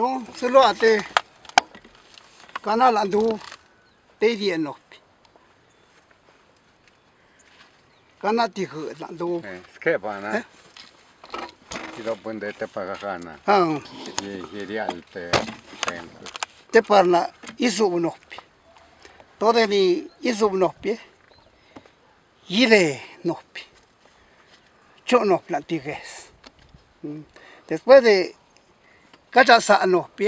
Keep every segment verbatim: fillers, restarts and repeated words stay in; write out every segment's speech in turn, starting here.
Son solo ate canal andu te dienno. Canati andu. Skepana. Y lo puede te paga gana. Ah. Y ideal te tempo. Te parla isu unopi. Todo ni isu unopi. Yire nopi. Yo no plantigues. Después de cachasa nopi,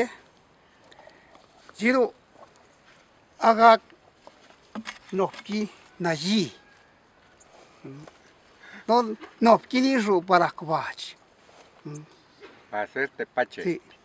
Giro haga nopi nayi. No, no, kini ru para kubachi. Hacer tepache. Sí.